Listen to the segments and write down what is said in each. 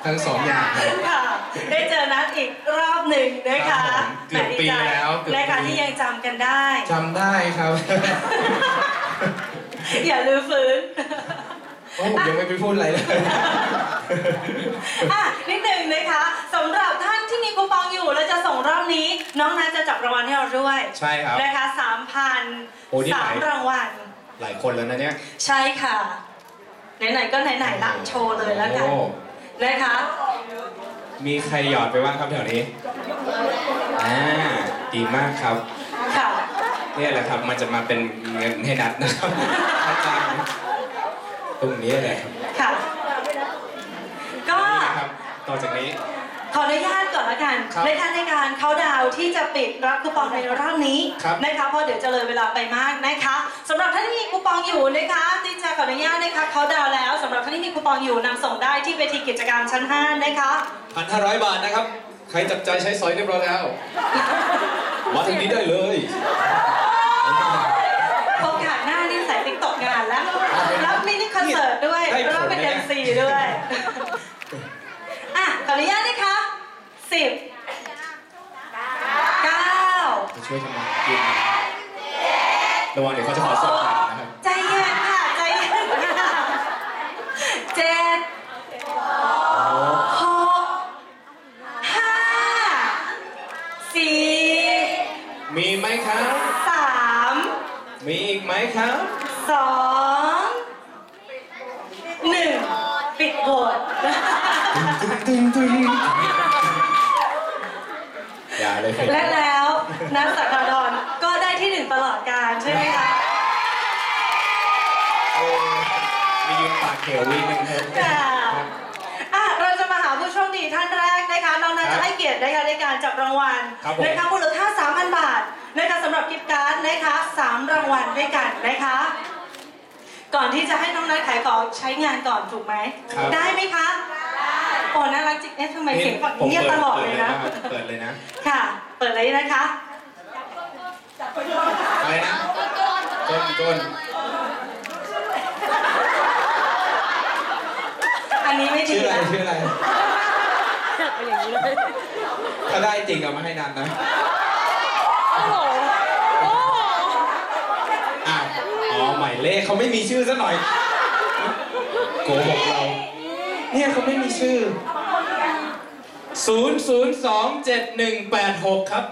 ทั้งสองอย่างค่ะได้เจอนัดอีกรอบหนึ่งนะคะเกือบปีแล้วนะคะที่ยังจำกันได้จำได้ครับอย่าลืมฟื้นโอ้ผมยังไม่ไปพูดอะไรเลยนิดหนึ่งนะคะสำหรับท่านที่มีคูปองอยู่แล้วจะส่งรอบนี้น้องนัทจะจับรางวัลให้เราด้วยใช่ครับนะคะ3,000 3 รางวัลหลายคนแล้วนะเนี่ยใช่ค่ะไหนๆก็ไหนๆละโชว์เลยแล้วกันนะคะมีใครหยอดไปบ้างครับแถวนี้ดีมากครับค่ะนี่แหละครับมันจะมาเป็นเงินให้นัดนะครับอาจารย์ตรงนี้แหละค่ะก็ต่อจากนี้ขออนุญาตก่อนละกันในการเข้าดาวที่จะปิดรับคูปองในรอบนี้นะคะเพราะเดี๋ยวจะเลยเวลาไปมากนะคะสำหรับท่านที่มีคูปองอยู่นะคะที่จะขออนุญาตนะคะเข้าดาวแล้วสำหรับท่านที่มีคูปองอยู่นำส่งได้ที่เวทีกิจกรรมชั้น5นะคะ 1,500 บาทนะครับใครจับใจใช้สอยเรียบร้อยแล้วมาถึงนี้ได้เลยโอกาสหน้านี่ใส่ติ๊กตอกงานแล้วรับมินิคอนเสิร์ตด้วยรับเป็น MC ด้วยขออนุญาตนะคะ10 9 ช่วยทำงานกินระวังเดี๋ยวเขาจะขอสอบนะครับใจเย็นค่ะใจเย็นค่ะ7 6 5 4 มีไหมครับ 3 มีอีกไหมครับ 2 1ปิดโหวตอย่าเลยและแล้วนัทสักดรก็ได้ที่1ตลอดกาลใช่ไหมคะมียืนปากเขียววิ่งนึงครับเราจะมาหาผู้โชคดีท่านแรกนะคะน้องนัทจะให้เกียรติในการจับรางวัลนะคะมูลค่า 3,000 บาทนะคะสำหรับกิฟต์การ์ดนะคะ3 รางวัลด้วยกันนะคะก่อนที่จะให้น้องนัทขายของใช้งานก่อนถูกไหมได้ไหมคะโอ้น่ารักจริงทำไมเสียงฝักเงียบตลอดเลยนะเปิดเลยนะค่ะเปิดเลยนะคะอะไรนะก้นอันนี้ไม่ดีนะชื่ออะไรอย่างนี้เลยถ้าได้จริงเอามาให้นันนะโอ้โหหมายเลขเขาไม่มีชื่อซะหน่อยโกหกเราเนี่ยเขาไม่มีชื่อ0027186ครับ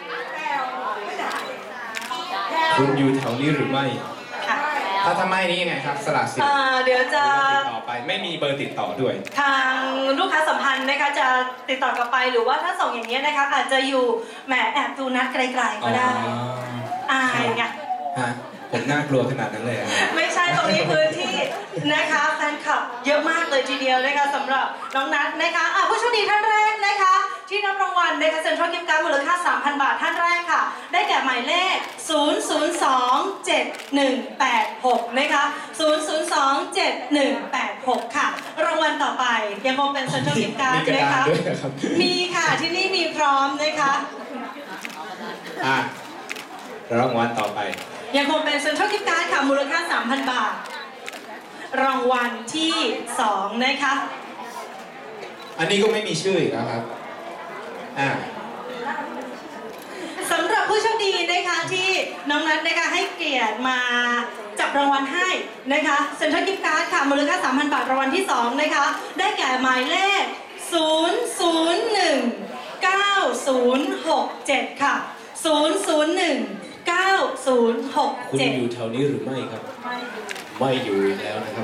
คุณอยู่แถวนี้หรือไม่ถ้าทำไมนี้ยังไงครับสละสิทธิ์เดี๋ยวจะติดต่อไปไม่มีเบอร์ติดต่อด้วยทางลูกค้าสัมพันธ์นะคะจะติดต่อกลับไปหรือว่าถ้าส่งอย่างนี้นะคะอาจจะอยู่แหมแอบดูนัดไกลๆก็ได้ไงผมน่ากลัวขนาดนั้นเลยไม่ใช่ตรงนี้พื้นที่นะคะแฟนคลับเยอะมากเลยทีเดียวนะคะสำหรับน้องนัทนะคะผู้โชคดีท่านแรกนะคะที่รับรางวัลนะคะเซ็นทรัลกิฟต์การ์ดมูลค่า 3,000 บาทท่านแรกค่ะได้แก่หมายเลข0027186นะคะ0027186ค่ะรางวัลต่อไปยังคงเป็นเซ็นทรัลกิฟต์การ์ดนะคะมีค่ะที่นี่มีพร้อมนะคะรางวัลต่อไปยังคงเป็นเซ็นทรัลกิฟต์การ์ดค่ะมูลค่า 3,000 บาทรางวัลที่2นะคะอันนี้ก็ไม่มีชื่ออีกแล้วครับสำหรับผู้โชคดีนะคะที่น้องนัทนะคะให้เกียรติมาจับรางวัลให้นะคะเซ็นทรัลกิฟต์การ์ดค่ะมูลค่า 3,000 บาทรางวัลที่2นะคะได้แก่หมายเลข0019067ค่ะ0019067 คุณอยู่แถวนี้หรือไม่ครับไม่อยู่อีกแล้วนะครับ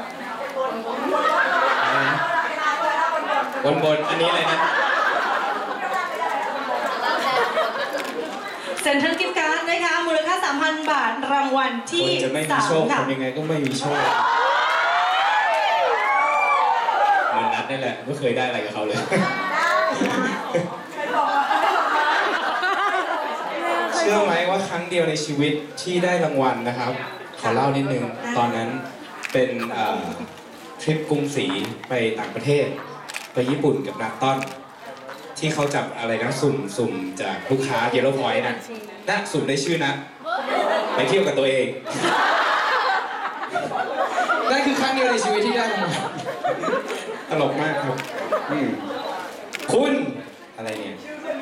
บนอันนี้อะไรนะเซ็นทรัลกิฟต์การ์ดนะคะมูลค่า 3,000 บาทรางวัลที่ 3จะไม่มีโชคทำยังไงก็ไม่มีโชคเหมือนนัดนี่แหละไม่เคยได้อะไรกับเขาเลยเชื่อไหมว่าครั้งเดียวในชีวิตที่ได้รางวัลนะครับขอเล่านิดนึงตอนนั้นเป็นทริปกรุงศรีไปต่างประเทศไปญี่ปุ่นกับนักต้อนที่เขาจับอะไรนะสุ่มจากลูกค้าเยลโล่พอยต์นะสุ่มได้ชื่อนะไปเที่ยวกับตัวเองนั่นคือครั้งเดียวในชีวิตที่ได้รางวัลตลกมากครับอืมคุณอะไรเนี่ย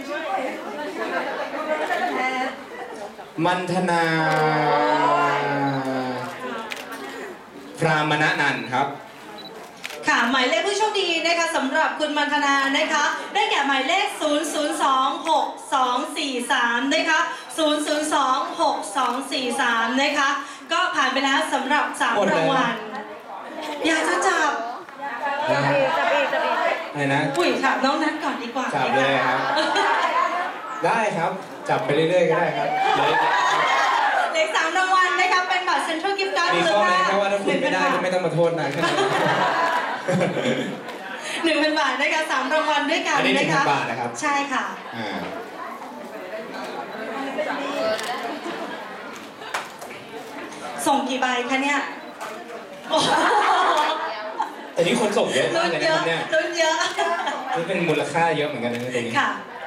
มันธนาพรามณนันท์ครับค่ะหมายเลขผู้โชคดีนะคะสำหรับคุณมันธนานะคะได้แก่หมายเลข 0026243 นะคะ 0026243 นะคะก็ผ่านไปแล้วสำหรับ3รางวัลอยากจะจับอะไรนะอุ้ยถามน้องนัทก่อนดีกว่าจับเลยครับ ได้ครับ จับไปเรื่อยๆก็ได้ครับเลยเลข3รางวัลนะคะเป็นบัตรเซ็นทรัลกิฟต์การ์ดมีมูลข้อค่าแม้แค่ว่าถ้าคุณไม่ได้ก็ไม่ต้องมาโทษนะแค่นั้น 1,000 บาทนะคะ3รางวัลด้วยกันอันนี้นะคะ 1,000 บาทนะครับใช่ค่ะ ส่งกี่ใบคะเนี่ยโอ้โหแต่นี่คนส่งเยอะมากลุ้นเลยเยนะคอะรับเนี่ยลุ้นเยอะนี่เป็นมูลค่าเยอะเหมือนกันนะตรงนี้ค่ะ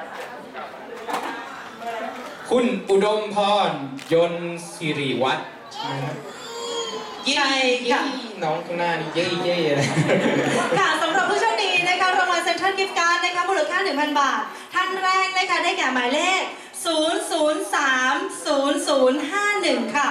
คุณอุดมพรยนต์สิริวัฒน์ใช่ไหมครับใช่ค่ะน้องข้างหน้านี่เย่ๆอะไรค่ะสำหรับผู้โชคดีนะคะรางวัลเซ็นทรัลกิฟต์การ์ดนะคะมูลค่า 1,000 บาท ท่านแรกนะคะได้แก่หมายเลข 0030051 ค่ะ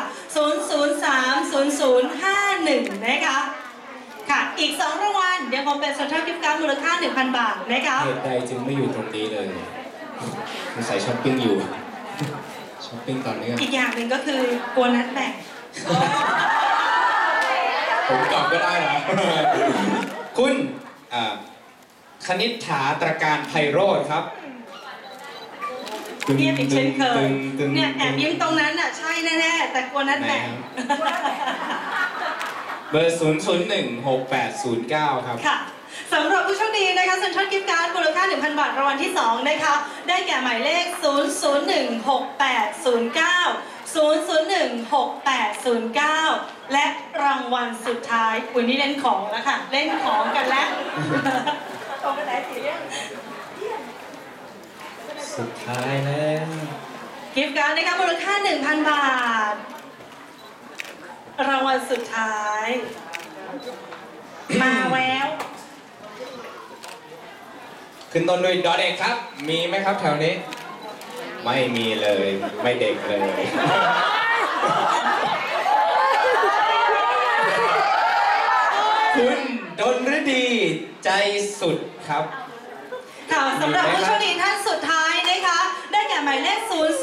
0030051 นะคะค่ะอีก2รางวัลยังคงเป็นเซ็นทรัลกิฟต์การ์ดมูลค่า 1,000 บาทนะคะเหตุใดจึงไม่อยู่ตรงนี้เลยสงสัยช้อปปิ้งอยู่ ช้อปปิ้งตอนนี้อีกอย่างหนึ่งก็คือกลัวนัดแบ่งผมตอบก็ได้เหรอ คุณคณิษฐาตรการไพโรธครับเงียบอีกเช่นเคยตึงเนี่ยแอบยิ้มตรงนั้นอ่ะใช่แน่ๆแต่กลัวนัดแบ่งเบอร์ 0016809 ครับค่ะสำหรับผู้โชคดีนะคะเซ็นทรัลกิฟต์การ์ดมูลค่า 1,000 บาทรางวัลที่ 2 นะคะ ได้แก่หมายเลข 0016809 และรางวัลสุดท้ายวันนี้เล่นของแล้วค่ะ เล่นของกันแล้วสุดท้ายแล้วกิฟต์การ์ดนะคะมูลค่า 1,000 บาท รางวัลสุดท้าย มาแววขึ้นต้นด้วยดอเด็กครับ มีไหมครับแถวนี้ ไม่มีเลย ไม่เด็กเลย คุณดนฤดีใจสุดครับค่ะสำหรับผู้โชคดีท่านสุดท้ายนะคะ ได้แก่หมายเลข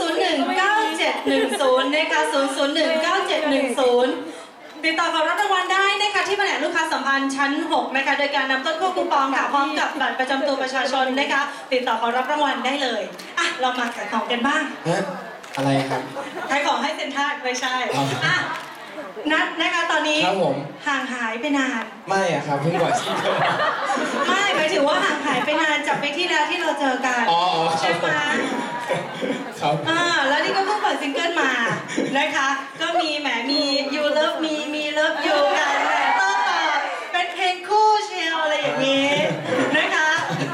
0019710 นะคะ 0019710 ติดต่อขอรับรางวัลได้นะคะที่แผนกลูกค้าสัมพันธ์ชั้น 6 นะคะ โดยการนำต้นคู่คูปองค่ะพร้อมกับบัตรประจำตัวประชาชนนะคะ ติดต่อขอรับรางวัลได้เลยอ่ะเรามาขายของกันบ้างฮะ อะไรครับขายของให้เซ็นทรัลไม่ใช่อ่ะนัดนะคะตอนนี้ครับผมห่างหายไปนานไม่อะครับเพิ่งก่อนที่เจอไม่หมายถึงว่าห่างหายไปนานจากปีที่แล้วที่เราเจอกันอ๋อคใช่รับไหมครับแล้วนี่ก็เพิ่งเปิดซิงเกิลมานะคะ ก็มีแหมมี You Love Me มี Love You กันแหมต้องแบบเป็นเพลงคู่เชียวอะไรอย่างนี้นะคะ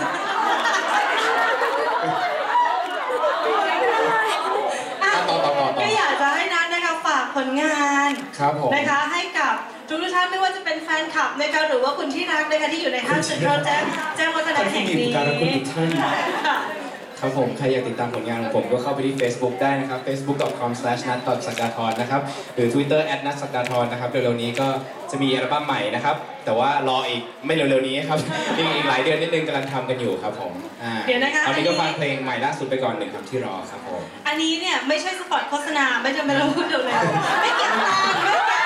อ่ะต่อก็อยากจะให้นัทนะคะฝากผลงานครับผมนะคะให้กับทุกท่านไม่ว่าจะเป็นแฟนคลับนะคะหรือว่าคุณที่รักนะคะที่อยู่ในห้างเซ็นทรัลแจ้งวัฒนะแห่งนี้ขอบคุณที่มีการรับคุณทุกท่านค่ะครับผมใครอยากติดตามผลงานของผมก็เข้าไปที่ Facebook ได้นะครับ facebook.com/nat.sakgathon นะครับหรือ Twitter @natsakgathon นะครับเร็วๆนี้ก็จะมีอัลบั้มใหม่นะครับแต่ว่ารออีกไม่เร็วๆนี้ครับ อีกหลายเดือนนิดนึงกำลังทำกันอยู่ครับผมเดี๋ยวนะคะตอนนี้ก็ฟังเพลงใหม่ล่าสุดไปก่อนหนึ่งครับที่รอครับผมอันนี้เนี่ยไม่ใช่สปอตโฆษณาไม่จำเป็นต้องพูดเร็วๆไม่เก็บตังค์ไม่เก็บตังค์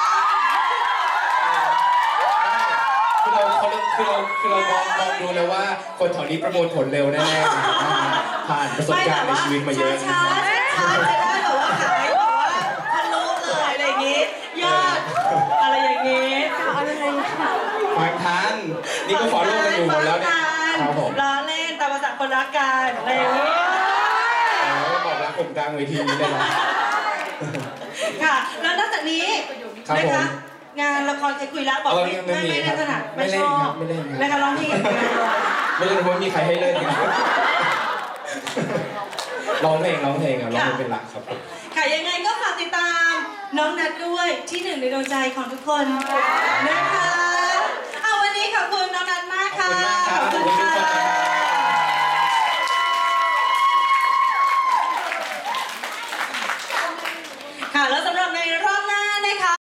คือเรามองดูเลยว่าคนแถวนี้ประมวลผลเร็วแน่ๆผ่านประสบการณ์ในชีวิตมาเยอะช้าๆจะได้แบบว่าขายแบบว่าทะลุเลยอะไรอย่างงี้ยอดอะไรอย่างงี้ฟังทันนี่ก็ฟอลโล่กันอยู่หมดแล้วเนี่ยครับผมล้อเล่นตามภาษาคนรักกันอะไรอย่างงี้บอกรักผมกลางเวทีนี้เลยนะค่ะแล้วนอกจากนี้ครับนะผมคะงานละครใครคุยแล้วบอกไม่มีไม่ครับถนัดไม่ไม่เล่ชนอครับ บไม่เล่นครับนะคะร้องเพลงอย่างเดียวไม่เล่นเพราะไม่มีใครให้เล่นครับร้องเพลงครับร้องเพลงเป็นหลักครับค่ะยังไงก็ฝากติดตามน้องนัทด้วยที่หนึ่งในดวงใจของทุกคนนะคะเอาวันนี้ขอบคุณน้องนัทมากค่ะขอบคุณมากครับแล้วสำ